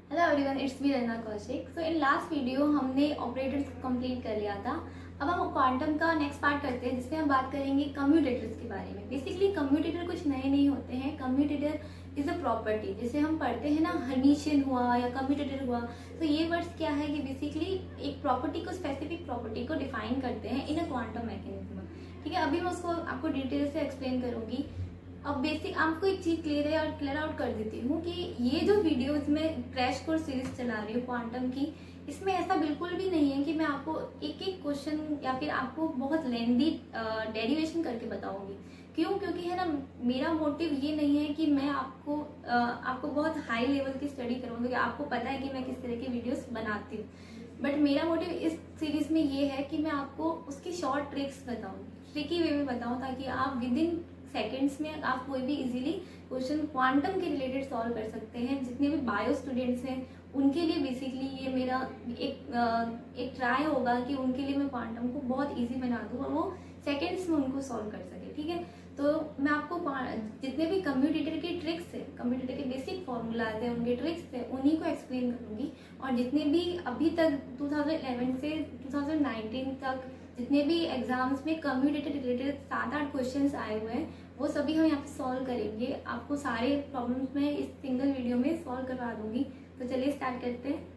Hello everyone, it's me Rana Kaushik. So in last video हमने operators complete कर लिया था। अब हम क्वांटम का नेक्स्ट पार्ट करते हैं जिसमें हम बात करेंगे कम्यूटेटर्स के बारे में। बेसिकली कम्यूटेटर कुछ नए नहीं होते हैं। कम्यूटेटर इज अ प्रॉपर्टी, जैसे हम पढ़ते हैं ना हर्मिशियन हुआ या कम्यूटेटर हुआ। तो ये वर्ड्स क्या है कि बेसिकली एक प्रॉपर्टी को, स्पेसिफिक प्रॉपर्टी को डिफाइन करते हैं इन अ क्वांटम मैकेनिज्म। ठीक है, अभी मैं उसको आपको डिटेल से एक्सप्लेन करूंगी। अब बेसिक आपको एक चीज क्लियर है और क्लियर आउट कर देती हूँ कि ये जो वीडियोस में क्रैश कोर्स सीरीज चला रही हूँ क्वांटम की, इसमें ऐसा बिल्कुल भी नहीं है कि मैं आपको एक एक क्वेश्चन या फिर आपको बहुत लेंदी डेरिवेशन करके बताऊंगी। क्यों? क्योंकि है ना, मेरा मोटिव ये नहीं है कि मैं आपको बहुत हाई लेवल की स्टडी कराऊँ, क्योंकि आपको पता है कि मैं किस तरह की वीडियोस बनाती हूँ। बट मेरा मोटिव इस सीरीज में ये है कि मैं आपको उसकी शॉर्ट ट्रिक्स बताऊँ, ट्रिकी वे में बताऊँ, ताकि आप विद इन सेकेंड्स में आप कोई भी इजीली क्वेश्चन क्वांटम के रिलेटेड सॉल्व कर सकते हैं। जितने भी बायो स्टूडेंट्स हैं उनके लिए बेसिकली ये मेरा एक ट्राई होगा कि उनके लिए मैं क्वांटम को बहुत इजी बना दूं और वो सेकेंड्स में उनको सॉल्व कर सके। ठीक है, तो मैं आपको जितने भी कम्यूटेटर की ट्रिक्स है, कम्यूटेटर के बेसिक फॉर्मूलाज है, उनके ट्रिक्स है, उन्हीं को एक्सप्लेन करूंगी। और जितने भी अभी तक 2011 से 2019 तक जितने भी एग्जाम्स में कम्यूटेटर रिलेटेड 7-8 क्वेश्चंस आए हुए हैं, वो सभी हम यहाँ पे सॉल्व करेंगे। आपको सारे प्रॉब्लम्स मैं इस सिंगल वीडियो में सॉल्व करवा दूंगी। तो चलिए स्टार्ट करते हैं।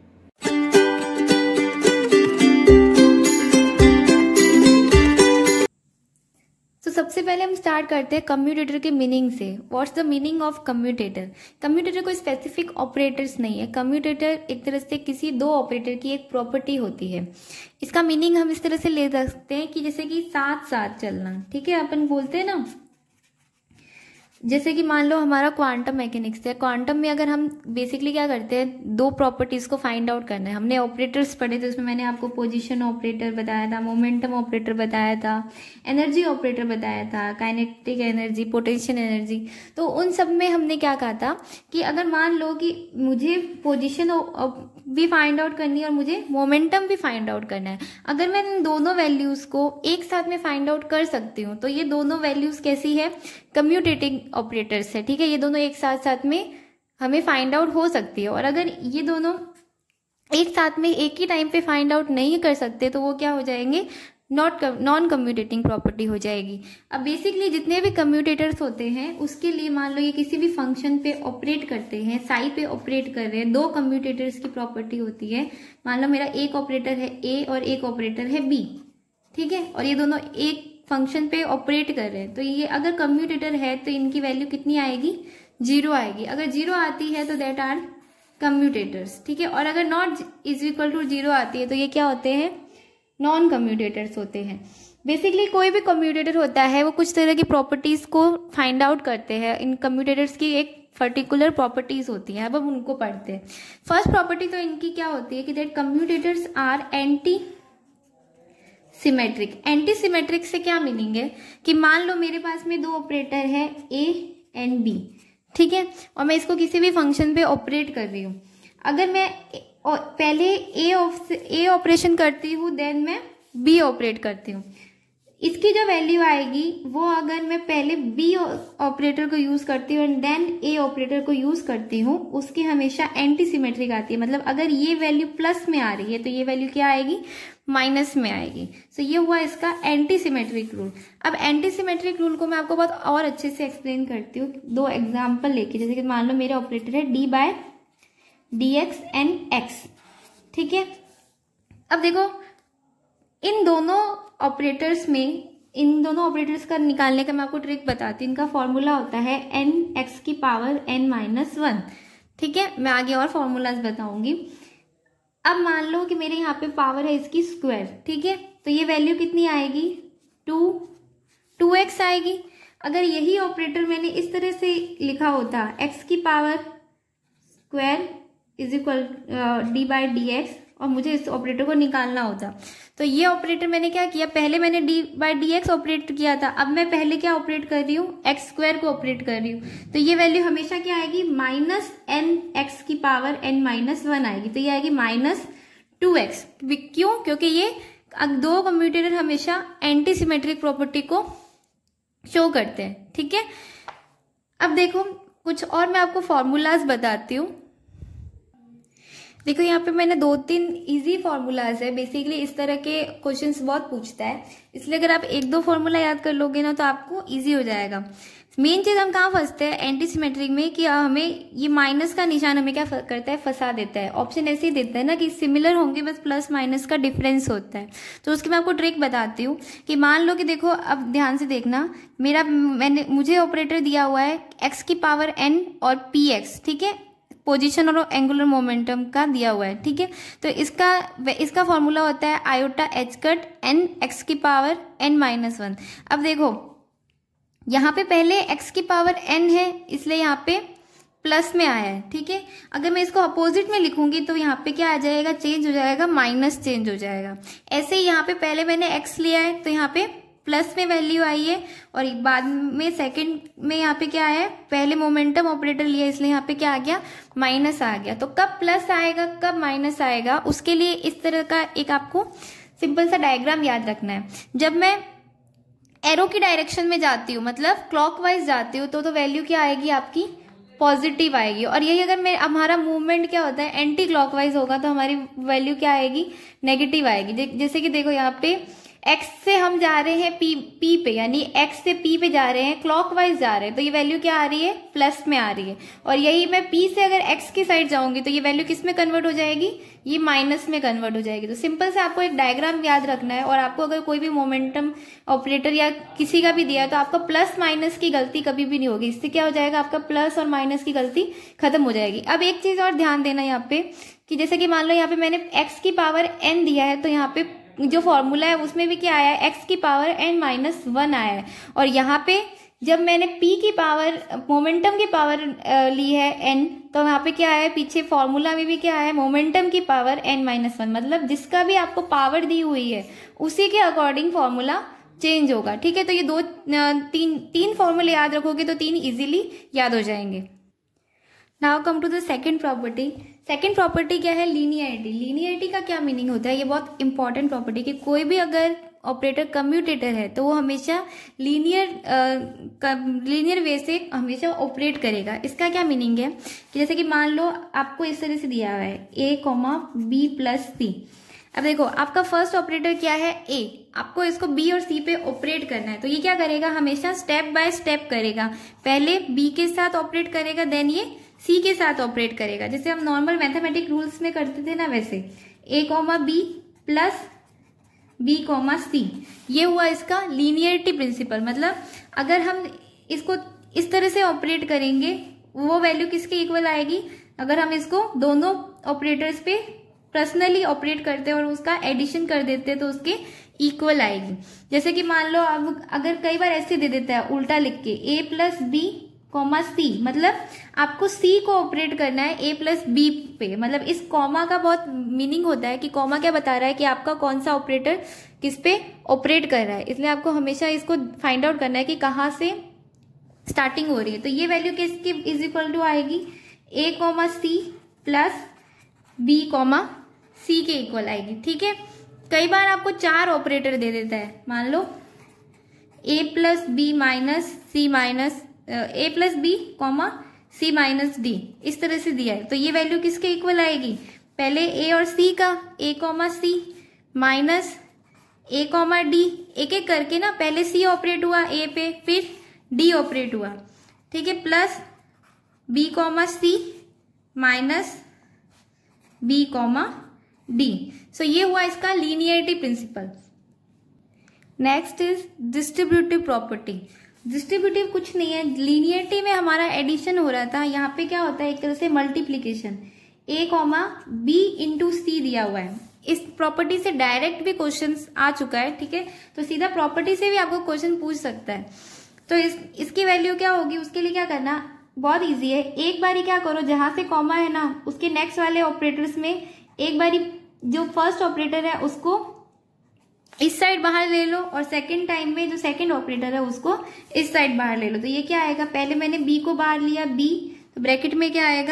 तो सबसे पहले हम स्टार्ट करते हैं कम्यूटेटर के मीनिंग से। What's the meaning of commutator? Commutator कोई स्पेसिफिक ऑपरेटर्स नहीं है। कम्यूटेटर एक तरह से किसी दो ऑपरेटर की एक प्रॉपर्टी होती है। इसका मीनिंग हम इस तरह से ले सकते हैं कि जैसे कि साथ साथ चलना। ठीक है, अपन बोलते हैं ना, जैसे कि मान लो हमारा क्वांटम मैकेनिक्स है। क्वांटम में अगर हम बेसिकली क्या करते हैं, दो प्रॉपर्टीज को फाइंड आउट करना है। हमने ऑपरेटर्स पढ़े थे, उसमें मैंने आपको पोजीशन ऑपरेटर बताया था, मोमेंटम ऑपरेटर बताया था, एनर्जी ऑपरेटर बताया था, काइनेटिक एनर्जी, पोटेंशियल एनर्जी। तो उन सब में हमने क्या कहा था कि अगर मान लो कि मुझे पोजिशन भी फाइंड आउट करनी है और मुझे मोमेंटम भी फाइंड आउट करना है, अगर मैं इन दोनों वैल्यूज को एक साथ में फाइंड आउट कर सकती हूँ तो ये दोनों वैल्यूज कैसी है? कम्यूटेटिंग ऑपरेटर्स है। ठीक है, ये दोनों एक साथ में हमें फाइंड आउट हो सकती है। और अगर ये दोनों एक साथ में एक ही टाइम पे फाइंड आउट नहीं कर सकते तो वो क्या हो जाएंगे? नॉन कम्यूटेटिंग प्रॉपर्टी हो जाएगी। अब बेसिकली जितने भी कम्यूटेटर्स होते हैं उसके लिए मान लो ये किसी भी फंक्शन पे ऑपरेट करते हैं, साई पे ऑपरेट कर रहे हैं, दो कम्यूटेटर्स की प्रॉपर्टी होती है। मान लो मेरा एक ऑपरेटर है ए और एक ऑपरेटर है बी। ठीक है, और ये दोनों एक फंक्शन पे ऑपरेट कर रहे हैं, तो ये अगर कम्यूटेटर है तो इनकी वैल्यू कितनी आएगी? 0 आएगी। अगर 0 आती है तो दैट आर कम्यूटेटर्स। ठीक है, और अगर नॉट इज इक्वल टू 0 आती है तो ये क्या होते हैं? नॉन कम्यूटेटर्स होते हैं। बेसिकली कोई भी कम्यूटेटर होता है वो कुछ तरह की प्रॉपर्टीज को फाइंड आउट करते हैं। इन कम्यूटेटर्स की एक पर्टिकुलर प्रॉपर्टीज होती है। अब हम उनको पढ़ते हैं। फर्स्ट प्रॉपर्टी तो इनकी क्या होती है कि that commutators are anti symmetric. Anti symmetric से क्या मीनिंग है कि मान लो मेरे पास में दो ऑपरेटर है ए एंड बी। ठीक है, और मैं इसको किसी भी फंक्शन पे ऑपरेट कर रही हूँ। अगर मैं पहले ए ऑपरेशन करती हूँ देन मैं बी ऑपरेट करती हूँ, इसकी जो वैल्यू आएगी वो अगर मैं पहले बी ऑपरेटर को यूज करती हूँ एंड देन ए ऑपरेटर को यूज करती हूँ, उसकी हमेशा एंटी सिमेट्रिक आती है। मतलब अगर ये वैल्यू प्लस में आ रही है तो ये वैल्यू क्या आएगी? माइनस में आएगी। सो ये हुआ इसका एंटी सिमेट्रिक रूल। अब एंटी सिमेट्रिक रूल को मैं आपको बहुत और अच्छे से एक्सप्लेन करती हूँ दो एग्जाम्पल लेके। जैसे कि मान लो मेरे ऑपरेटर है D by D X and X. ठीक है, अब देखो इन दोनों ऑपरेटर्स का निकालने का मैं आपको ट्रिक बताती हूँ। इनका फॉर्मूला होता है एन एक्स की पावर एन माइनस 1। ठीक है, मैं आगे और फॉर्मूलाज बताऊंगी। अब मान लो कि मेरे यहाँ पे पावर है इसकी स्क्वायर। ठीक है, तो ये वैल्यू कितनी आएगी? 2x आएगी। अगर यही ऑपरेटर मैंने इस तरह से लिखा होता x की power square is equal D by D X, और मुझे इस ऑपरेटर को निकालना होता, तो ये ऑपरेटर मैंने क्या किया? पहले मैंने D by D X operate किया था, अब मैं पहले क्या ऑपरेट कर रही हूँ? एक्स स्क्वायर को ऑपरेट कर रही हूँ। तो ये वैल्यू हमेशा क्या आएगी? माइनस एन एक्स की पावर एन माइनस 1 आएगी। तो ये आएगी माइनस 2x। क्यों? क्योंकि ये दो कम्यूटेटर हमेशा एंटी सिमेट्रिक प्रॉपर्टी को शो करते हैं। ठीक है, अब देखो कुछ और मैं आपको फॉर्मूलाज बताती हूँ। देखो यहाँ पे मैंने 2-3 इजी फॉर्मूलाज है। बेसिकली इस तरह के क्वेश्चंस बहुत पूछता है, इसलिए अगर आप 1-2 फॉर्मूला याद कर लोगे ना तो आपको इजी हो जाएगा। मेन चीज हम कहाँ फंसते हैं एंटी सिमेट्रिक में कि हमें ये माइनस का निशान हमें क्या करता है, फंसा देता है। ऑप्शन ऐसे ही देता है ना कि सिमिलर होंगे, बस प्लस माइनस का डिफरेंस होता है। तो उसकी मैं आपको ट्रिक बताती हूँ कि मान लो कि देखो, अब ध्यान से देखना, मुझे ऑपरेटर दिया हुआ है x की पावर n और px, ठीक है, पोजीशन और एंगुलर मोमेंटम का दिया हुआ है, ठीक है। तो इसका फॉर्मूला होता है iota h cut n x की पावर n-1। अब देखो यहाँ पे पहले x की पावर n है, इसलिए यहाँ पे प्लस में आया है, ठीक है। अगर मैं इसको अपोजिट में लिखूंगी तो यहाँ पे क्या आ जाएगा, चेंज हो जाएगा, माइनस चेंज हो जाएगा। ऐसे ही यहाँ पे पहले मैंने x लिया है तो यहाँ पे प्लस में वैल्यू आई है, और बाद में सेकंड में यहाँ पे क्या है, पहले मोमेंटम ऑपरेटर लिया इसलिए यहाँ पे क्या आ गया, माइनस आ गया। तो कब प्लस आएगा कब माइनस आएगा, उसके लिए इस तरह का एक आपको सिंपल सा डायग्राम याद रखना है। जब मैं एरो की डायरेक्शन में जाती हूँ, मतलब क्लॉकवाइज जाती हूँ, तो वैल्यू क्या आएगी आपकी, पॉजिटिव आएगी। और यही अगर हमारा मूवमेंट क्या होता है, एंटी क्लॉकवाइज होगा तो हमारी वैल्यू क्या आएगी, नेगेटिव आएगी। जैसे कि देखो यहाँ पे x से हम जा रहे हैं p पे, यानी x से p पे जा रहे हैं, क्लॉकवाइज जा रहे हैं, तो ये वैल्यू क्या आ रही है, प्लस में आ रही है। और यही मैं p से अगर x की साइड जाऊंगी तो ये वैल्यू किस में कन्वर्ट हो जाएगी, ये माइनस में कन्वर्ट हो जाएगी। तो सिंपल से आपको एक डायग्राम याद रखना है, और आपको अगर कोई भी मोमेंटम ऑपरेटर या किसी का भी दिया है तो आपका प्लस माइनस की गलती कभी भी नहीं होगी। इससे क्या हो जाएगा, आपका प्लस और माइनस की गलती खत्म हो जाएगी। अब एक चीज और ध्यान देना यहाँ पे कि जैसे कि मान लो यहाँ पे मैंने x की पावर n दिया है, तो यहाँ पे जो फॉर्मूला है उसमें भी क्या आया है, x की पावर n-1 आया है। और यहाँ पे जब मैंने p की पावर, मोमेंटम की पावर ली है n, तो यहाँ पे क्या है, पीछे फॉर्मूला में भी क्या है, मोमेंटम की पावर n-1। मतलब जिसका भी आपको पावर दी हुई है उसी के अकॉर्डिंग फॉर्मूला चेंज होगा, ठीक है। तो ये तीन फॉर्मूले याद रखोगे तो 3 इजीली याद हो जाएंगे। Now come to the second property. Second property क्या है, लीनियरिटी। लीनियरिटी का क्या मीनिंग होता है, ये बहुत इंपॉर्टेंट प्रॉपर्टी कि कोई भी अगर ऑपरेटर कम्यूटेटर है तो वो हमेशा लीनियर वे से हमेशा ऑपरेट करेगा। इसका क्या मीनिंग है कि जैसे कि मान लो आपको इस तरह से दिया हुआ है a, b प्लस c। अब देखो आपका फर्स्ट ऑपरेटर क्या है, a, आपको इसको b और c पे ऑपरेट करना है, तो ये क्या करेगा, हमेशा स्टेप बाय स्टेप करेगा। पहले b के साथ ऑपरेट करेगा, देन ये c के साथ ऑपरेट करेगा, जैसे हम नॉर्मल मैथमेटिक रूल्स में करते थे ना, वैसे a, b plus b, c। ये हुआ इसका लीनियरिटी प्रिंसिपल। मतलब अगर हम इसको इस तरह से ऑपरेट करेंगे, वो वैल्यू किसके इक्वल आएगी, अगर हम इसको दोनों ऑपरेटर्स पे पर्सनली ऑपरेट करते हैं और उसका एडिशन कर देते हैं तो उसके इक्वल आएगी। जैसे कि मान लो अब अगर कई बार ऐसे दे देता है उल्टा लिख के, a प्लस b, c, मतलब आपको c को ऑपरेट करना है a प्लस b पे। मतलब इस कॉमा का बहुत मीनिंग होता है कि कॉमा क्या बता रहा है कि आपका कौन सा ऑपरेटर किस पे ऑपरेट कर रहा है, इसलिए आपको हमेशा इसको फाइंड आउट करना है कि कहाँ से स्टार्टिंग हो रही है। तो ये वैल्यू किसकी इज इक्वल टू आएगी, a, c plus b, c के इक्वल आएगी, ठीक है। कई बार आपको 4 ऑपरेटर दे देता है, मान लो a plus b minus c minus a plus b, c minus d, इस तरह से दिया है, तो ये वैल्यू किसके इक्वल आएगी, पहले a और c का, a, c minus a, d, एक एक करके ना, पहले c ऑपरेट हुआ a पे, फिर d ऑपरेट हुआ, ठीक है, plus b, c minus b, d। So ये हुआ इसका linearity principle. Next is distributive property. Distributive कुछ नहीं है, लीनियरिटी में हमारा एडिशन हो रहा था, यहाँ पे क्या होता है, एक तरह से multiplication, a, b into c दिया हुआ है। इस प्रॉपर्टी से डायरेक्ट भी क्वेश्चन आ चुका है, ठीक है, तो सीधा प्रॉपर्टी से भी आपको क्वेश्चन पूछ सकता है। तो इसकी वैल्यू क्या होगी, उसके लिए क्या करना, बहुत इजी है। एक बारी क्या करो, जहां से कॉमा है ना उसके नेक्स्ट वाले ऑपरेटर्स में एक बारी जो फर्स्ट ऑपरेटर है उसको इस साइड बाहर ले लो, और सेकंड टाइम में जो सेकंड ऑपरेटर है उसको इस साइड बाहर ले लो। तो ये क्या आएगा, पहले मैंने b को बाहर लिया, b, तो ब्रैकेट में क्या आएगा,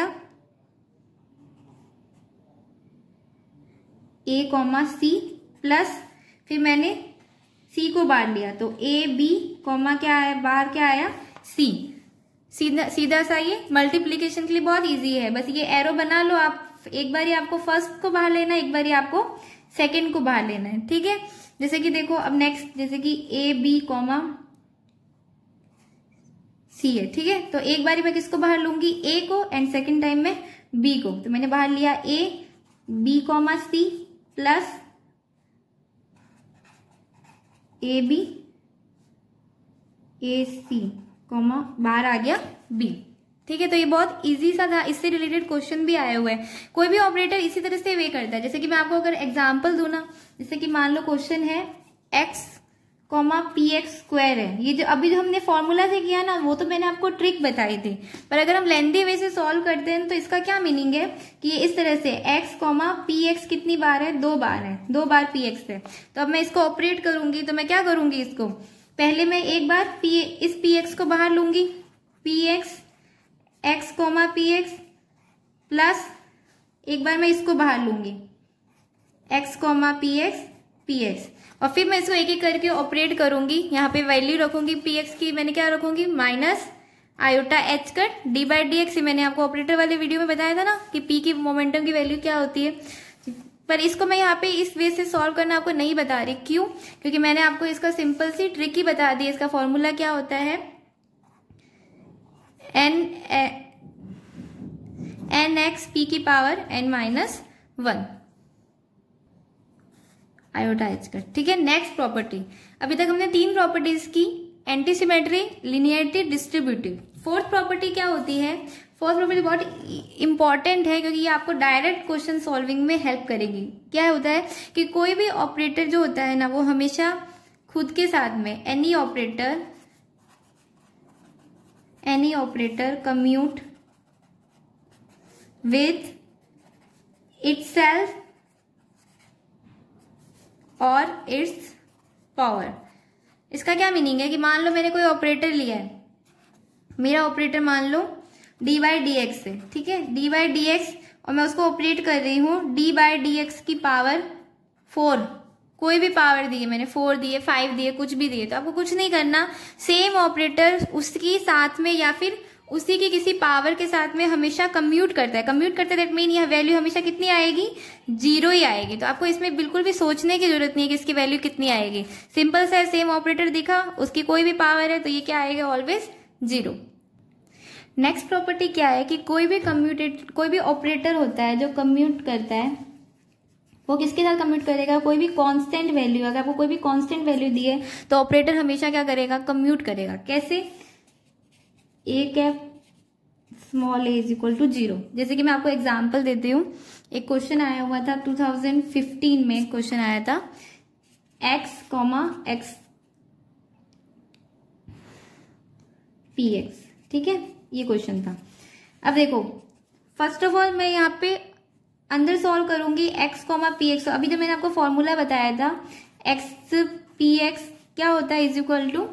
a, c प्लस फिर मैंने c को बाहर लिया, तो a, b, क्या है बाहर, क्या आया, c। सीधा सा ये मल्टीप्लीकेशन के लिए बहुत इजी है, बस ये एरो बना लो आप एक बार आपको फर्स्ट को बाहर लेना है, एक बार आपको सेकंड को बाहर लेना है, ठीक है। जैसे कि देखो अब नेक्स्ट, जैसे कि ए बी कॉमा सी है, ठीक है। तो एक बारी मैं किसको बाहर लूंगी, ए को, एंड सेकंड टाइम में बी को। तो मैंने बाहर लिया A B comma C plus A B A C comma बाहर आ गया बी, ठीक है। तो ये बहुत इजी सा था, इससे रिलेटेड क्वेश्चन भी आए हुए हैं। कोई भी ऑपरेटर इसी तरह से वे करता है। जैसे कि मैं आपको अगर एग्जांपल दूं ना, जैसे कि मान लो क्वेश्चन है x comma P x square है। ये जो अभी जो हमने फॉर्मूला से किया ना, वो तो मैंने आपको ट्रिक बताई थी, पर अगर हम लेंथी वे से सॉल्व करते हैं तो इसका क्या मीनिंग है कि ये इस तरह से x कॉमा पी एक्स कितनी बार है, 2 बार है, 2 बार पी एक्स है। तो अब मैं इसको ऑपरेट करूंगी, तो मैं क्या करूंगी, इसको पहले मैं एक बार इस पी एक्स को बाहर लूंगी, P X X comma P X plus एक बार मैं इसको बाहर लूंगी एक्स कॉमा पी एक्स, और फिर मैं इसको एक एक करके ऑपरेट करूंगी। यहाँ पे वैल्यू रखूंगी पी एक्स की, मैंने क्या रखूंगी, minus iota H cut D by D X. मैंने आपको ऑपरेटर वाले वीडियो में बताया था ना कि पी की मोमेंटम की वैल्यू क्या होती है, पर इसको मैं यहाँ पे इस वे से सॉल्व करना आपको नहीं बता रही। क्यों? क्योंकि मैंने आपको इसका सिंपल सी ट्रिक ही बता दी। इसका फॉर्मूला क्या होता है, एन एक्स पी की power n minus 1 iota H cut, ठीक है। नेक्स्ट प्रॉपर्टी, अभी तक हमने 3 प्रॉपर्टीज की, antisymmetry, linearity, distributive. Fourth property क्या होती है, फोर्थ प्रॉपर्टी बहुत इंपॉर्टेंट है क्योंकि ये आपको डायरेक्ट क्वेश्चन सॉल्विंग में हेल्प करेगी। क्या होता है कि कोई भी ऑपरेटर जो होता है ना, वो हमेशा खुद के साथ में any operator commute with itself और इट्स पावर। इसका क्या मीनिंग है कि मान लो मैंने कोई ऑपरेटर लिया है, मेरा ऑपरेटर मान लो डी बाई डी एक्स है, ठीक है, डी बाई डी एक्स, और मैं उसको ऑपरेट कर रही हूँ डी बाई डी एक्स की पावर 4, कोई भी पावर दी है मैंने, 4 दिए, 5 दिए, कुछ भी दिए, तो आपको कुछ नहीं करना, सेम ऑपरेटर उसकी साथ में या फिर उसी की किसी पावर के साथ में हमेशा कम्यूट करता है। कम्यूट करता है दैट मीन यह वैल्यू हमेशा कितनी आएगी, 0 ही आएगी। तो आपको इसमें बिल्कुल भी सोचने की जरूरत नहीं है कि इसकी वैल्यू कितनी आएगी। सिंपल सा सेम ऑपरेटर दिखा, उसकी कोई भी पावर है, तो ये क्या आएगा, ऑलवेज 0। नेक्स्ट प्रॉपर्टी क्या है कि कोई भी ऑपरेटर होता है जो कम्यूट करता है, वो किसके साथ कम्यूट करेगा, कोई भी कांस्टेंट वैल्यू, अगर आपको कोई भी कांस्टेंट वैल्यू दी है तो ऑपरेटर हमेशा क्या करेगा, कम्यूट करेगा। कैसे, A cap small A is equal to 0। जैसे कि मैं आपको एग्जांपल देती हूँ, एक क्वेश्चन आया हुआ था 2015 में, क्वेश्चन आया था X comma X P X, ठीक है, ये क्वेश्चन था। अब देखो, फर्स्ट ऑफ ऑल मैं यहाँ पे अंदर सॉल्व करूंगी एक्स कॉमा पी एक्स। अभी जो मैंने आपको फॉर्मूला बताया था एक्स पी एक्स क्या होता है, is equal to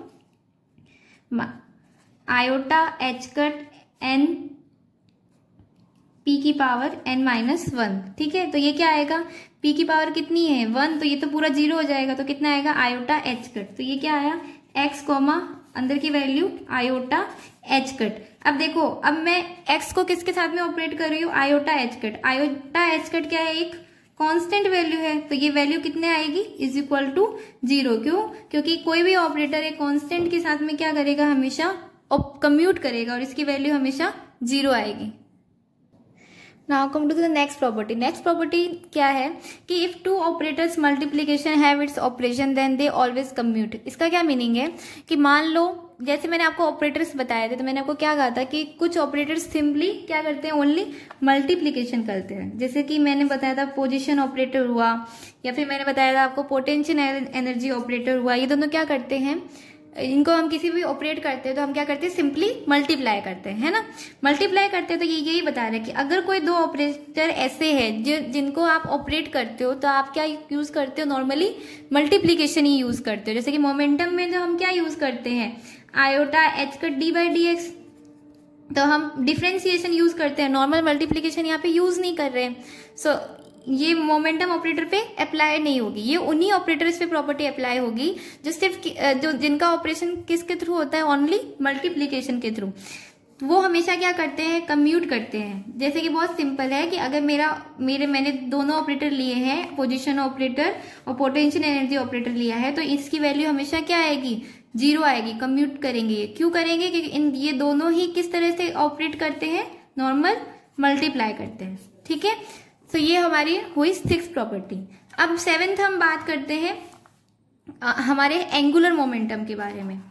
iota H cut N P की पावर n माइनस 1, ठीक है। तो ये क्या आएगा, p की पावर कितनी है 1, तो ये तो पूरा 0 हो जाएगा, तो कितना आएगा, आयोटा एच कट। तो ये क्या आया, x कॉमा अंदर की वैल्यू आयोटा एच कट। अब देखो, अब मैं x को किसके साथ में ऑपरेट कर रही हूँ, iota H cut. Iota H cut क्या है, एक कांस्टेंट वैल्यू है, तो ये वैल्यू कितने आएगी, इज इक्वल टू 0। क्यों? क्योंकि कोई भी ऑपरेटर एक कांस्टेंट के साथ में क्या करेगा, हमेशा कम्यूट करेगा, और इसकी वैल्यू हमेशा 0 आएगी। Now come to the next property. Next property क्या है कि if two operators multiplication have its operation then they always commute. इसका क्या मीनिंग है कि मान लो, जैसे मैंने आपको ऑपरेटर्स बताए थे, तो मैंने आपको क्या कहा था कि कुछ ऑपरेटर्स सिंपली क्या करते हैं, ओनली मल्टीप्लीकेशन करते हैं। जैसे कि मैंने बताया था पोजीशन ऑपरेटर हुआ, या फिर मैंने बताया था आपको पोटेंशियल एनर्जी ऑपरेटर हुआ। ये दोनों क्या करते हैं, इनको हम किसी भी ऑपरेट करते हैं तो हम क्या करते हैं, सिंपली मल्टीप्लाई करते हैं, है ना। मल्टीप्लाई करते हैं तो ये यही बता रहे हैं कि अगर कोई 2 ऑपरेटर ऐसे हैं जिनको आप ऑपरेट करते हो, तो आप क्या यूज करते हो, नॉर्मली मल्टीप्लीकेशन ही यूज करते हो। जैसे कि मोमेंटम में जो हम क्या यूज करते हैं, iota H cut D by D X, तो हम डिफ्रेंसिएशन यूज करते हैं, नॉर्मल मल्टीप्लीकेशन यहाँ पे यूज नहीं कर रहे हैं। सो ये मोमेंटम ऑपरेटर पे अप्लाई नहीं होगी, ये उन्हीं ऑपरेटर्स पे प्रॉपर्टी अप्लाई होगी जो सिर्फ जिनका ऑपरेशन किसके थ्रू होता है, ओनली मल्टीप्लीकेशन के थ्रू। वो हमेशा क्या करते हैं, कम्यूट करते हैं। जैसे कि बहुत सिंपल है कि अगर मैंने दोनों ऑपरेटर लिए हैं, पोजीशन ऑपरेटर और पोटेंशियल एनर्जी ऑपरेटर लिया है, तो इसकी वैल्यू हमेशा क्या आएगी, 0 आएगी। कम्यूट करेंगे, क्यों करेंगे, क्योंकि ये दोनों ही किस तरह से ऑपरेट करते हैं, नॉर्मल मल्टीप्लाई करते हैं। ठीक है, तो ये हमारी हुई 6th प्रॉपर्टी। अब 7th हम बात करते हैं हमारे एंगुलर मोमेंटम के बारे में,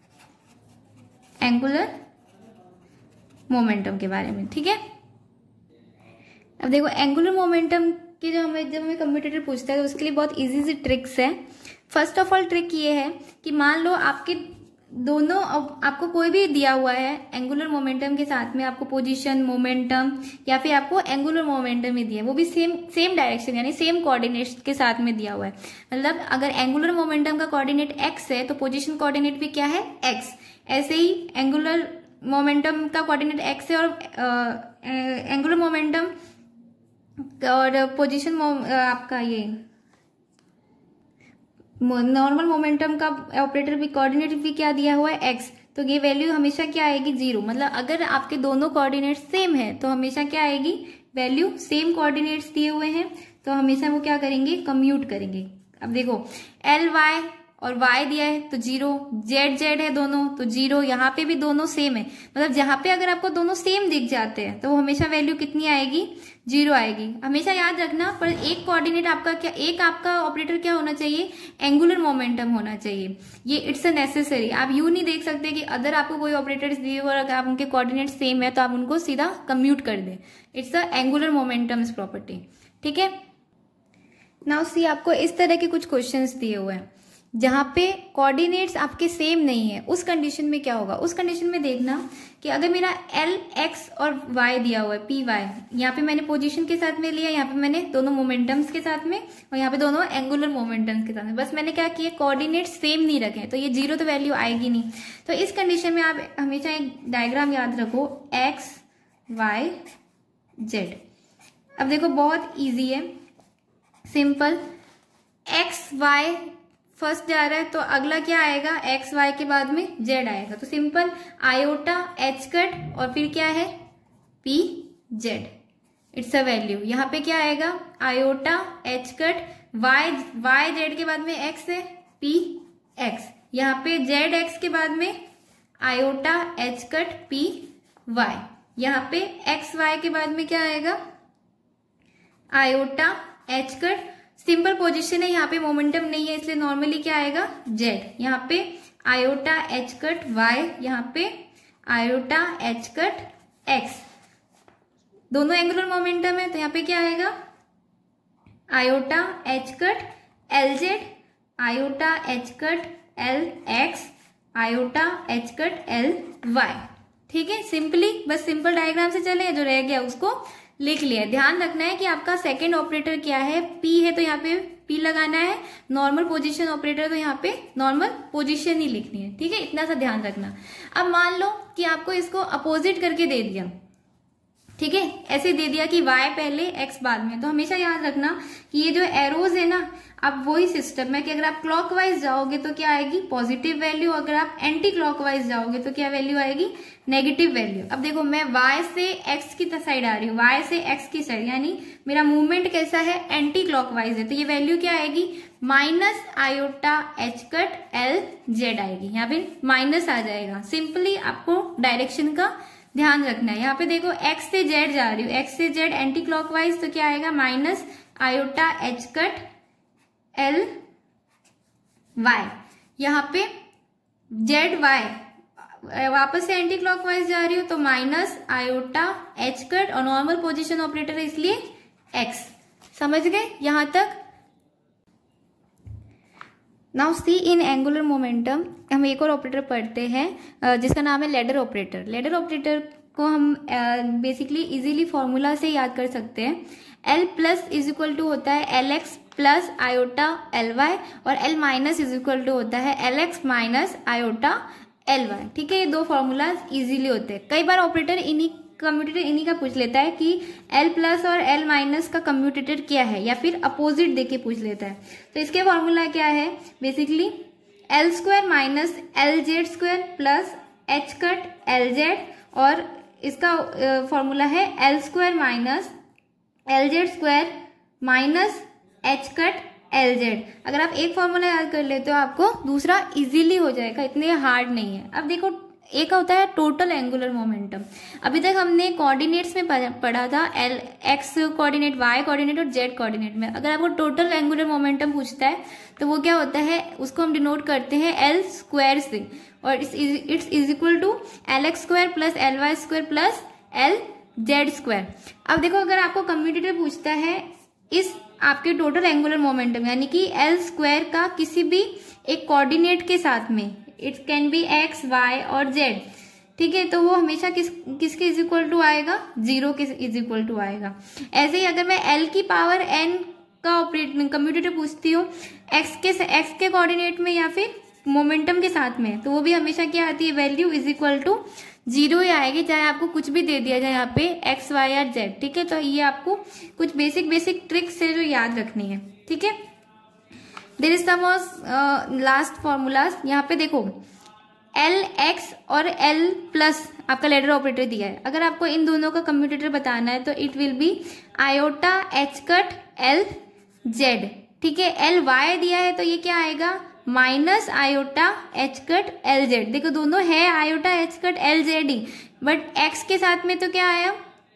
एंगुलर मोमेंटम के बारे में। ठीक है, अब देखो एंगुलर मोमेंटम के जब हमें कम्यूटेटर पूछता है तो उसके लिए बहुत इजी सी ट्रिक्स है। फर्स्ट ऑफ ऑल ट्रिक ये है कि मान लो आपको कोई भी दिया हुआ है एंगुलर मोमेंटम के साथ में, आपको पोजीशन मोमेंटम या फिर आपको एंगुलर मोमेंटम ही दिया है, वो भी सेम डायरेक्शन यानी सेम कोऑर्डिनेट्स के साथ में दिया हुआ है। मतलब अगर एंगुलर मोमेंटम का कोऑर्डिनेट x है तो पोजीशन कोऑर्डिनेट भी क्या है, x। ऐसे ही एंगुलर मोमेंटम का कोऑर्डिनेट x है और एंगुलर मोमेंटम और पोजीशन आपका ये नॉर्मल मोमेंटम का ऑपरेटर भी कोऑर्डिनेट भी क्या दिया हुआ है, x। तो ये वैल्यू हमेशा क्या आएगी, 0। मतलब अगर आपके दोनों कोऑर्डिनेट सेम है तो हमेशा क्या आएगी, वैल्यू सेम कोऑर्डिनेट्स दिए हुए हैं तो हमेशा वो क्या करेंगे, कम्यूट करेंगे। अब देखो Ly और y दिया है तो 0, z है दोनों तो 0, यहाँ पे भी दोनों सेम है। मतलब जहां पे अगर आपको दोनों सेम दिख जाते हैं तो वो हमेशा वैल्यू कितनी आएगी, 0 आएगी। हमेशा याद रखना, पर एक कोऑर्डिनेट आपका ऑपरेटर क्या होना चाहिए, एंगुलर मोमेंटम होना चाहिए। ये इट्स अ नेसेसरी। आप यूं नहीं देख सकते कि अदर आपको कोई ऑपरेटर्स दिए और अगर आप उनके कोऑर्डिनेट सेम है तो आप उनको सीधा कम्यूट कर दें। It's a angular momentum's property. ठीक है, नाउ सी आपको इस तरह के कुछ क्वेश्चंस दिए हुए हैं जहां पे कोऑर्डिनेट्स आपके सेम नहीं है। उस कंडीशन में क्या होगा, उस कंडीशन में देखना कि अगर मेरा Lx और y दिया हुआ है, Py, यहाँ पे मैंने पोजीशन के साथ में लिया, यहाँ पे मैंने दोनों मोमेंटम्स के साथ में और यहाँ पे दोनों एंगुलर मोमेंटम्स के साथ में। बस मैंने क्या किया, कोऑर्डिनेट सेम नहीं रखे तो ये 0 तो वैल्यू आएगी नहीं। तो इस कंडीशन में आप हमेशा एक डायग्राम याद रखो, x, y, z। अब देखो बहुत ईजी है, सिंपल। x, y फर्स्ट जा रहा है तो अगला क्या आएगा, एक्स वाई के बाद में जेड आएगा। तो सिंपल आयोटा एच कट और फिर क्या है, P Z. It's a value. यहाँ पे क्या आएगा, iota H cut, Y Z के बाद में एक्स है, पी एक्स। यहाँ पे जेड एक्स के बाद में iota H cut P Y. यहाँ पे एक्स वाई के बाद में क्या आएगा, iota H cut. Simple position है, यहाँ पे मोमेंटम नहीं है इसलिए नॉर्मली क्या आएगा, जेड। यहाँ पे आयोटा एच कट वाई, यहाँ पे आयोटा एच कट एक्स। दोनों एंगुलर मोमेंटम है तो यहाँ पे क्या आएगा, iota H cut L Z, iota H cut L X, iota H cut L Y. ठीक है, सिंपली बस सिंपल डायग्राम से चले, जो रह गया उसको लिख लिया। ध्यान रखना है कि आपका सेकंड ऑपरेटर क्या है, पी है तो यहाँ पे पी लगाना है, नॉर्मल पोजीशन ऑपरेटर तो यहाँ पे नॉर्मल पोजीशन ही लिखनी है। ठीक है, इतना सा ध्यान रखना। अब मान लो कि आपको इसको अपोजिट करके दे दिया, ठीक है, ऐसे दे दिया कि y पहले x बाद में, तो हमेशा याद रखना कि ये जो एरोज है ना, अब वही सिस्टम है कि अगर आप क्लॉकवाइज जाओगे तो क्या आएगी, पॉजिटिव वैल्यू, अगर आप एंटी क्लॉकवाइज जाओगे तो क्या वैल्यू आएगी, नेगेटिव वैल्यू। अब देखो मैं y से x की साइड आ रही हूँ, y से x की साइड, यानी मेरा मूवमेंट कैसा है, एंटी क्लॉकवाइज है, तो ये वैल्यू क्या आएगी, minus iota H cut L Z आएगी। यहाँ पे माइनस आ जाएगा। सिंपली आपको डायरेक्शन का ध्यान रखना है। यहाँ पे देखो x से z जा रही हूँ, x से z एंटी क्लॉकवाइज, तो क्या आएगा, minus iota H cut L Y. यहाँ पे जेड वाई वापस से एंटी क्लॉकवाइज जा रही हूँ तो माइनस आयोटा एच कट, और नॉर्मल पोजीशन ऑपरेटर है इसलिए x। समझ गए यहाँ तक। Now see in angular momentum हम एक और ऑपरेटर पढ़ते हैं जिसका नाम है लैडर ऑपरेटर। लैडर ऑपरेटर को हम बेसिकली इजीली फॉर्मूला से याद कर सकते हैं। L plus is equal to होता है LX प्लस आयोटा LY, और L minus is equal to होता है LX माइनस आयोटा LY। ठीक है, ये दो फॉर्मूलाज इजीली होते हैं। कई बार ऑपरेटर कम्यूटेटर इन्हीं का पूछ लेता है कि L प्लस और L माइनस का कम्यूटेटर क्या है, या फिर अपोजिट देके पूछ लेता है। तो इसके फॉर्मूला क्या है, basically L square minus LZ square plus h cut LZ, और इसका फॉर्मूला है L square minus L z square minus h cut L z. अगर आप एक फॉर्मूला याद कर लेते हो आपको दूसरा इजीली हो जाएगा, इतने हार्ड नहीं है। अब देखो एक होता है टोटल एंगुलर मोमेंटम। अभी तक हमने कोऑर्डिनेट्स में पढ़ा था, L x coordinate, y coordinate और जेड कोऑर्डिनेट में। अगर आपको टोटल एंगुलर मोमेंटम पूछता है तो वो क्या होता है, उसको हम डिनोट करते हैं एल स्क्वायर से, और it's is equal to L x square plus L y square plus L z square. अब देखो अगर आपको कम्यूटेटर पूछता है इस आपके टोटल एंगुलर मोमेंटम यानी कि एल स्क्वायर का किसी भी एक कोऑर्डिनेट के साथ में, it can be x y और जेड, ठीक है, तो वो हमेशा किसके इज इक्वल टू आएगा, 0 के इज इक्वल टू आएगा। ऐसे ही अगर मैं एल की पावर एन का कम्यूटेटर पूछती हूँ एक्स के कोऑर्डिनेट में या फिर मोमेंटम के साथ में, तो वो भी हमेशा क्या आती है, वैल्यू इज इक्वल टू 0 ही आएगी, चाहे आपको कुछ भी दे दिया जाए यहाँ पे एक्स वाई या जेड, ठीक है। तो ये आपको कुछ बेसिक ट्रिक्स है जो याद रखनी है, ठीक है। There is some last formulas. यहाँ पे देखो एल एक्स और एल प्लस आपका लेडर ऑपरेटर दिया है। अगर आपको इन दोनों का कम्यूटेटर बताना है तो it will be iota H cut L z, ठीक है। एल वाई दिया है तो ये क्या आएगा, minus iota H cut L z. देखो दोनों है iota H cut L z ही, बट एक्स के साथ में तो क्या आया,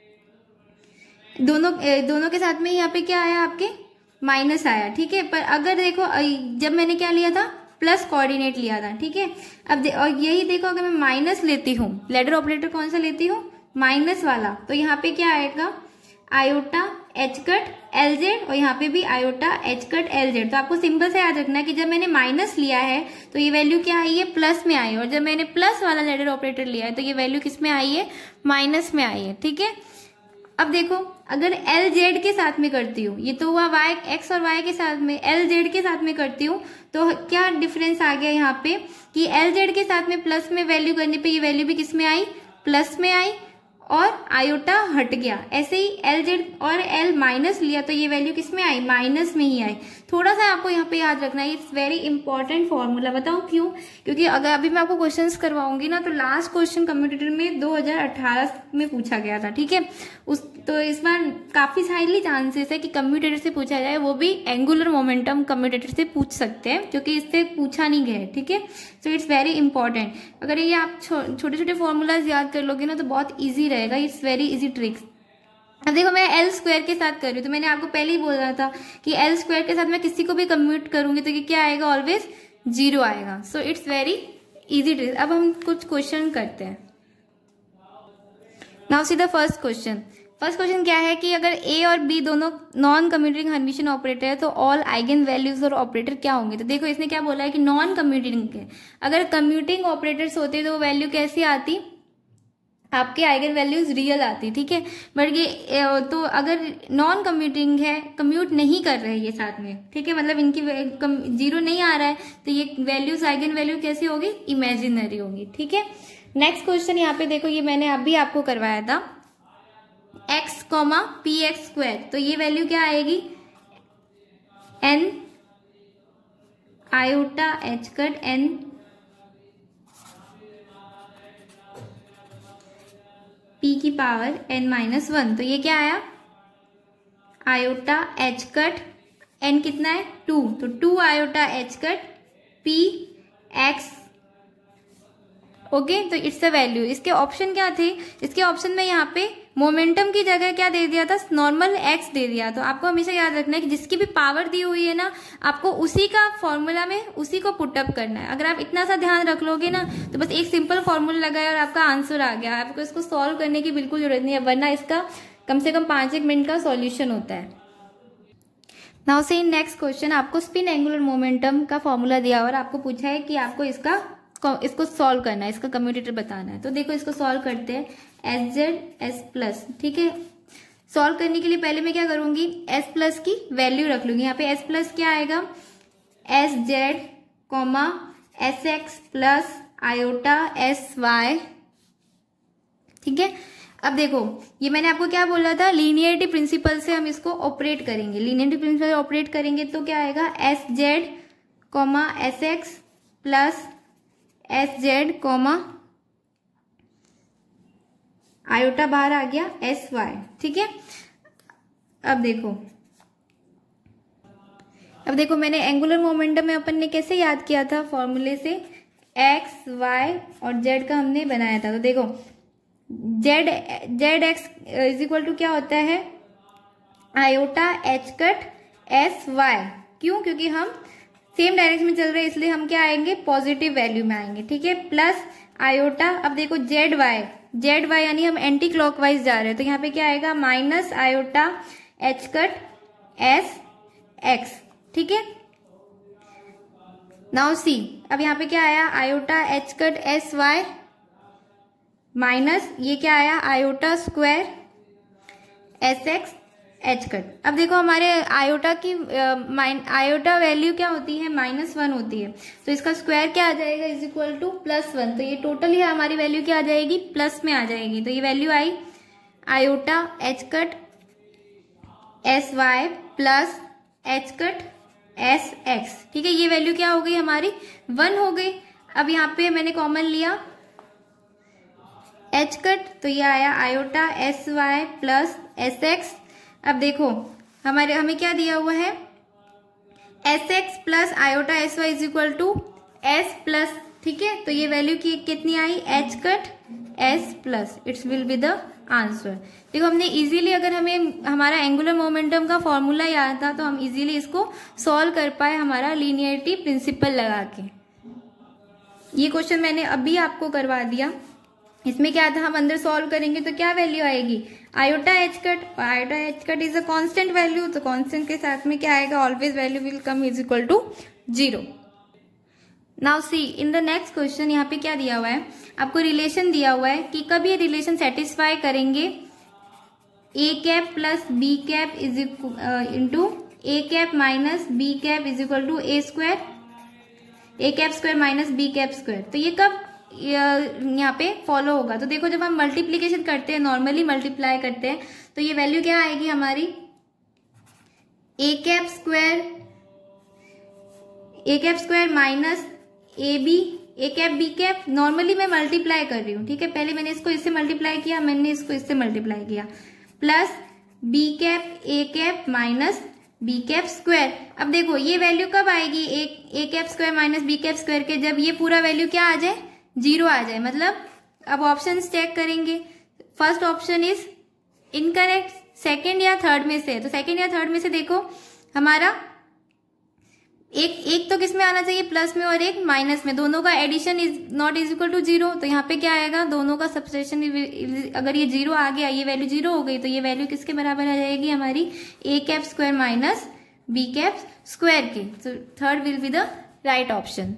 दोनों के साथ में यहाँ पे क्या आया, आपके माइनस आया, ठीक है। पर अगर देखो जब मैंने क्या लिया था, प्लस कोऑर्डिनेट लिया था, ठीक है। अब और यही देखो अगर मैं माइनस लेती हूँ, लेडर ऑपरेटर कौन सा लेती हूँ, माइनस वाला, तो यहाँ पे क्या आएगा, iota H cut L z, और यहाँ पे भी iota H cut L z. तो आपको सिंपल से याद रखना है कि जब मैंने माइनस लिया है तो ये वैल्यू क्या आई है, प्लस में आई है, और जब मैंने प्लस वाला लेडर ऑपरेटर लिया है तो ये वैल्यू किस में आई है, माइनस में आई है, ठीक है। अब देखो अगर एल जेड के साथ में करती हूँ, ये तो हुआ वाई एक्स और वाई के साथ में, एल जेड के साथ में करती हूँ तो क्या डिफरेंस आ गया यहाँ पे कि एल जेड के साथ में प्लस में वैल्यू करने पे ये वैल्यू भी किस में आई, प्लस में आई, और आयोटा हट गया। ऐसे ही एल जेड और एल माइनस लिया तो ये वैल्यू किस में आई, माइनस में ही आई। थोड़ा सा आपको यहाँ पे याद रखना है, इट्स वेरी इंपॉर्टेंट फॉर्मूला। बताऊं क्यों, क्योंकि अगर अभी मैं आपको क्वेश्चंस करवाऊंगी ना तो लास्ट क्वेश्चन कम्यूटेटर में 2018 में पूछा गया था, ठीक है। तो इस बार काफी हाईली चांसेस है कि कम्यूटेटर से पूछा जाए, वो भी एंगुलर मोमेंटम कम्यूटेटर से पूछ सकते हैं क्योंकि इससे पूछा नहीं गया है, ठीक है। So it's very important. अगर ये आप छोटे छोटे फॉर्मूलाज याद कर लोगे ना तो बहुत ईजी रहेगा, इट्स वेरी इजी ट्रिक्स। अब देखो मैं एल स्क्वायर के साथ कर रही हूँ तो मैंने आपको पहले ही बोला था कि एल स्क्वायर के साथ मैं किसी को भी कम्यूट करूंगी तो ये क्या आएगा, ऑलवेज 0 आएगा। So it's very easy tricks. अब हम कुछ क्वेश्चन करते हैं। Now see the first question. First question क्या है कि अगर ए और बी दोनों नॉन कम्यूटिंग हर्मिटियन ऑपरेटर है तो ऑल आइगन वैल्यूज और ऑपरेटर क्या होंगे। तो देखो इसने क्या बोला है कि नॉन कम्यूटिंग के, अगर कम्यूटिंग ऑपरेटर्स होते तो वो वैल्यू कैसी आती, आपके आइगन वैल्यूज रियल आती, ठीक है। बट ये तो अगर नॉन कम्यूटिंग है, कम्यूट नहीं कर रहे ये साथ में, ठीक है, मतलब इनकी 0 नहीं आ रहा है तो ये वैल्यूज आइगन वैल्यू कैसी होगी, इमेजिनरी होगी, ठीक है। नेक्स्ट क्वेश्चन यहाँ पे देखो, ये मैंने अभी आपको करवाया था, x comma P x square, तो ये वैल्यू क्या आएगी, n iota H cut n p की पावर n-1, तो ये क्या आया, आयोटा एच कट n कितना है 2, तो 2 iota H cut p x, okay. तो इट्स द वैल्यू। इसके ऑप्शन क्या थे, इसके ऑप्शन में यहाँ पे मोमेंटम की जगह क्या दे दिया था, नॉर्मल x दे दिया। तो आपको हमेशा याद रखना है कि जिसकी भी पावर दी हुई है ना, आपको उसी का फॉर्मूला में उसी को पुटअप करना है। अगर आप इतना सा ध्यान रख लोगे ना तो बस एक सिंपल फॉर्मूला लगाया और आपका आंसर आ गया। आपको इसको सॉल्व करने की बिल्कुल जरूरत नहीं है, वरना इसका कम से कम 5-1 मिनट का सॉल्यूशन होता है। Now see in next question, आपको स्पिन एंगुलर मोमेंटम का फॉर्मूला दिया और आपको पूछा है कि आपको इसको सॉल्व करना है, इसका कम्यूटेटर बताना है। तो देखो इसको सॉल्व करते हैं, एस जेड एस प्लस, ठीक है। सॉल्व करने के लिए पहले मैं क्या करूंगी, एस प्लस की वैल्यू रख लूंगी। यहाँ पे एस प्लस क्या आएगा, S z comma S x plus iota S y, ठीक है। अब देखो ये मैंने आपको क्या बोला था, लीनियरिटी प्रिंसिपल से हम इसको ऑपरेट करेंगे। लीनियरिटी प्रिंसिपल ऑपरेट करेंगे तो क्या आएगा, S z comma S x plus S z comma iota बाहर आ गया SY, ठीक है। अब देखो मैंने एंगुलर मोमेंटम में अपन ने कैसे याद किया था, फॉर्मूले से x, y और z का हमने बनाया था। तो देखो zx इज इक्वल टू क्या होता है, आयोटा h कट SY। क्यों? क्योंकि हम सेम डायरेक्शन में चल रहे हैं, इसलिए हम क्या आएंगे, पॉजिटिव वैल्यू में आएंगे, ठीक है। प्लस आयोटा, अब देखो ZY यानी हम एंटी क्लॉकवाइज जा रहे हैं, तो यहाँ पे क्या आएगा, minus iota h cut SX, ठीक है। नाउ सी, अब यहाँ पे क्या आया, iota h cut SY minus ये क्या आया, iota square SX h cut. अब देखो हमारे आयोटा की आयोटा वैल्यू क्या होती है, -1 होती है, तो इसका स्क्वायर क्या आ जाएगा, इज इक्वल टू +1। तो ये टोटल ही हमारी वैल्यू क्या आ जाएगी, प्लस में आ जाएगी। तो ये वैल्यू आई iota h cut SY plus h cut SX, ठीक है। ये वैल्यू क्या हो गई हमारी, 1 हो गई। अब यहाँ पे मैंने कॉमन लिया h कट, तो ये आया आयोटा SY प्लस SX। अब देखो हमें क्या दिया हुआ है, SX plus iota SY is equal to S plus, ठीक है। तो ये वैल्यू की कितनी आई, h cut S plus, it's will be the answer. देखो हमने इजीली, अगर हमें हमारा एंगुलर मोमेंटम का फॉर्मूला याद था तो हम इजीली इसको सॉल्व कर पाए हमारा लीनियरिटी प्रिंसिपल लगा के। ये क्वेश्चन मैंने अभी आपको करवा दिया। इसमें क्या था, हम अंदर सॉल्व करेंगे तो क्या वैल्यू आएगी, iota h cut, iota h cut is a constant value, तो कांस्टेंट के साथ में क्या आएगा, always value will come is equal to 0। Now see in the next question, यहाँ पे क्या दिया हुआ है, आपको रिलेशन दिया हुआ है कि कब ये रिलेशन सेटिस्फाई करेंगे, a cap plus b cap is into a cap minus b cap is equal to a square, a cap square minus b cap square. तो ये कब यहाँ पे फॉलो होगा, तो देखो जब हम मल्टीप्लीकेशन करते हैं, नॉर्मली मल्टीप्लाई करते हैं, तो ये वैल्यू क्या आएगी हमारी, a cap square minus a cap b cap. Normally मैं मल्टीप्लाई कर रही हूँ, ठीक है। पहले मैंने इसको इससे मल्टीप्लाई किया, मैंने इसको इससे मल्टीप्लाई किया, plus b cap a cap minus b cap square. अब देखो ये वैल्यू कब आएगी, a cap square minus b cap square के, जब ये पूरा वैल्यू क्या आ जाए, 0 आ जाए। मतलब अब ऑप्शंस चेक करेंगे, first option is incorrect, second या थर्ड में से, तो सेकंड या थर्ड में से देखो हमारा एक तो किस में आना चाहिए, प्लस में, और एक माइनस में, दोनों का addition is not is equal to 0। तो यहाँ पे क्या आएगा, दोनों का सबट्रैक्शन, अगर ये 0 आ गया, ये वैल्यू 0 हो गई, तो ये वैल्यू किसके बराबर आ जाएगी हमारी, a cap square minus b cap square के। तो third will be the right option.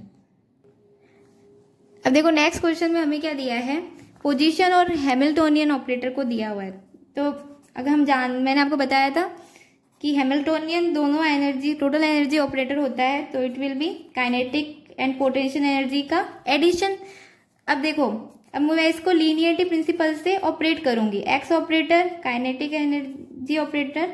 अब देखो नेक्स्ट क्वेश्चन में हमें क्या दिया है, पोजीशन और हैमिल्टोनियन ऑपरेटर को दिया हुआ है। तो अगर मैंने आपको बताया था कि हैमिल्टोनियन दोनों एनर्जी, टोटल एनर्जी ऑपरेटर होता है, तो it will be kinetic and potential energy का एडिशन। अब देखो, अब मैं इसको लीनियरिटी प्रिंसिपल से ऑपरेट करूंगी, x operator, kinetic energy operator,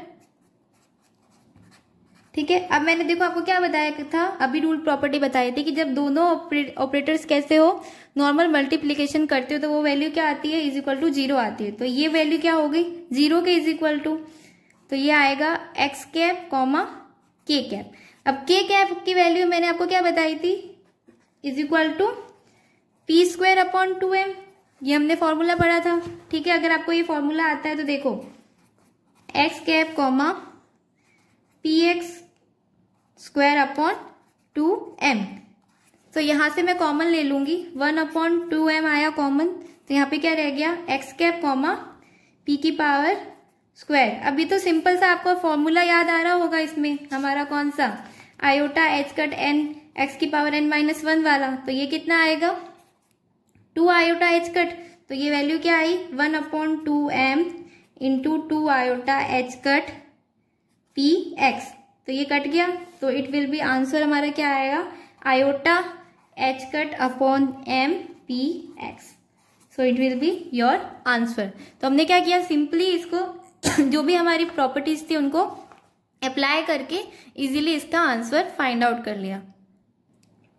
ठीक है। अब मैंने देखो आपको क्या बताया था, अभी रूल प्रॉपर्टी बताई थी कि जब दोनों ऑपरेटर्स कैसे हो, नॉर्मल मल्टीप्लीकेशन करते हो, तो वो वैल्यू क्या आती है, इज इक्वल टू 0 आती है। तो ये वैल्यू क्या हो गई, 0 के इज इक्वल टू, तो ये आएगा x cap comma K cap. अब के कैप की वैल्यू मैंने आपको क्या बताई थी, is equal to p square upon 2m, ये हमने फॉर्मूला पढ़ा था, ठीक है। अगर आपको ये फॉर्मूला आता है तो देखो x cap comma P x square upon 2m, तो यहां से मैं कॉमन ले लूंगी, 1/2m आया कॉमन, तो यहाँ पे क्या रह गया, एक्स कैप कॉमा पी की पावर स्क्वायर। अभी तो सिंपल सा आपको फॉर्मूला याद आ रहा होगा, इसमें हमारा कौन सा, iota h cut n x की पावर n-1 वाला, तो ये कितना आएगा, 2 आयोटा h कट, तो ये वैल्यू क्या आई, 1/2m into 2 iota h cut p x, तो ये कट गया, तो इट विल बी आंसर हमारा क्या आएगा, iota h cut upon m p x. So it will be your answer. तो हमने क्या किया, सिंपली इसको जो भी हमारी प्रॉपर्टीज थी उनको अप्लाई करके इजीली इसका आंसर फाइंड आउट कर लिया।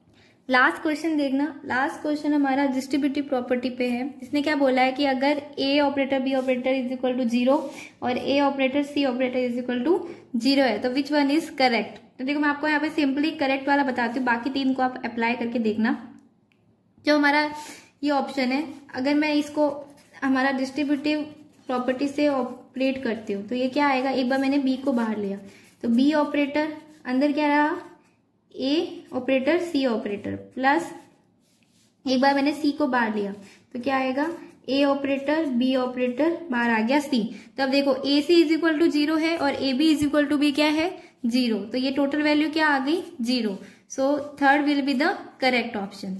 लास्ट क्वेश्चन देखना, लास्ट क्वेश्चन हमारा डिस्ट्रीब्यूटिव प्रॉपर्टी पे है। इसने क्या बोला है कि अगर A operator B operator is equal to 0 और A operator C operator is equal to 0 है तो विच वन इज करेक्ट। तो देखो मैं आपको यहाँ पे सिंपली करेक्ट वाला बताती हूँ, बाकी 3 को आप अप्लाई करके देखना। जो हमारा ये ऑप्शन है, अगर मैं इसको हमारा डिस्ट्रीब्यूटिव प्रॉपर्टी से ऑपरेट करती हूँ तो ये क्या आएगा, एक बार मैंने बी को बाहर लिया तो बी ऑपरेटर अंदर क्या रहा, A operator C operator, plus एक बार मैंने सी को बाहर लिया तो क्या आएगा, ए ऑपरेटर बी ऑपरेटर, बाहर आ गया सी। तो अब देखो A C is equal to 0 है और A B is equal to B क्या है 0, तो ये टोटल वैल्यू क्या आ गई 0। So third will be the correct option.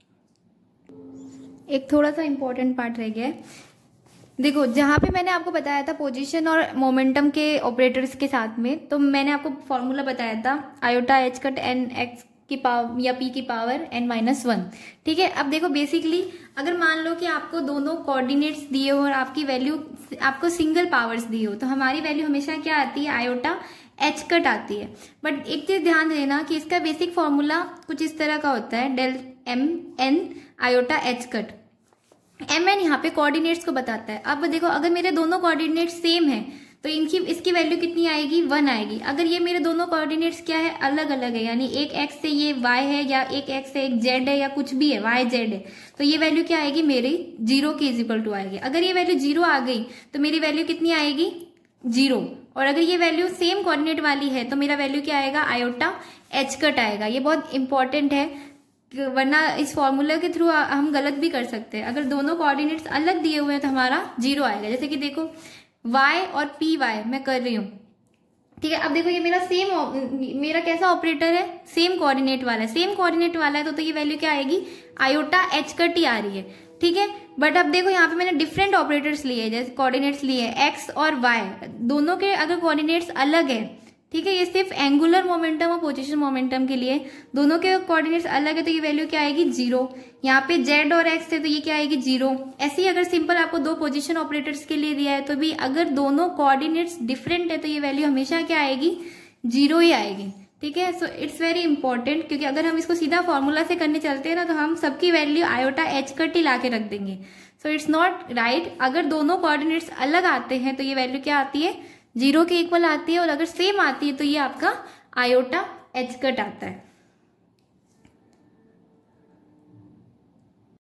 एक थोड़ा सा इंपॉर्टेंट पार्ट रह गया है, देखो जहां पे मैंने आपको बताया था पोजीशन और मोमेंटम के ऑपरेटर्स के साथ में, तो मैंने आपको फॉर्मूला बताया था iota H cut n x की पावर या पी की पावर n-1, ठीक है। अब देखो बेसिकली अगर मान लो कि आपको दोनों कोऑर्डिनेट्स दिए हो और आपकी वैल्यू आपको सिंगल पावर्स दी हो तो हमारी वैल्यू हमेशा क्या आती है, आयोटा एच कट आती है। बट एक चीज ध्यान देना कि इसका बेसिक फॉर्मूला कुछ इस तरह का होता है, del m n iota H cut. M n यहाँ पे कोऑर्डिनेट्स को बताता है। अब देखो अगर मेरे दोनों कोऑर्डिनेट्स सेम है तो इसकी वैल्यू कितनी आएगी, 1 आएगी। अगर ये मेरे दोनों कोऑर्डिनेट्स क्या है, अलग अलग है, यानी एक एक्स से ये y है या एक एक्स से एक z है या कुछ भी है y z है, तो ये वैल्यू क्या आएगी मेरी 0 के इज इक्वल टू आएगी। अगर ये वैल्यू 0 आ गई तो मेरी वैल्यू कितनी आएगी 0, और अगर ये वैल्यू सेम कोऑर्डिनेट वाली है तो मेरा वैल्यू क्या आएगा, आयोटा एच कट आएगा। ये बहुत इंपॉर्टेंट है, वरना इस फॉर्मूला के थ्रू हम गलत भी कर सकते हैं। अगर दोनों कोऑर्डिनेट्स अलग दिए हुए हैं तो हमारा 0 आएगा। जैसे कि देखो y और पी वाई मैं कर रही हूँ, ठीक है। अब देखो ये मेरा कैसा ऑपरेटर है, सेम कोऑर्डिनेट वाला है, सेम कोऑर्डिनेट वाला है तो ये वैल्यू क्या आएगी, आयोटा एच कट ही आ रही है, ठीक है। बट अब देखो यहाँ पे मैंने डिफरेंट ऑपरेटर्स लिए, जैसे कोऑर्डिनेट्स लिए एक्स और y, दोनों के अगर कोऑर्डिनेट्स अलग है, ठीक है, ये सिर्फ एंगुलर मोमेंटम और पोजीशन मोमेंटम के लिए, दोनों के कोऑर्डिनेट्स अलग है तो ये वैल्यू क्या आएगी 0। यहाँ पे z और x है तो ये क्या आएगी 0। ऐसे ही अगर सिंपल आपको 2 पोजीशन ऑपरेटर्स के लिए दिया है तो भी अगर दोनों कोऑर्डिनेट्स डिफरेंट है तो ये वैल्यू हमेशा क्या आएगी 0 ही आएगी, ठीक है। सो इट्स वेरी इंपॉर्टेंट, क्योंकि अगर हम इसको सीधा फॉर्मूला से करने चलते हैं ना तो हम सबकी वैल्यू आयोटा एच कट ही ला के रख देंगे। So it's not right. अगर दोनों कोऑर्डिनेट्स अलग आते हैं तो ये वैल्यू क्या आती है 0 के इक्वल आती है, और अगर सेम आती है तो ये आपका आयोटा एच कट आता है।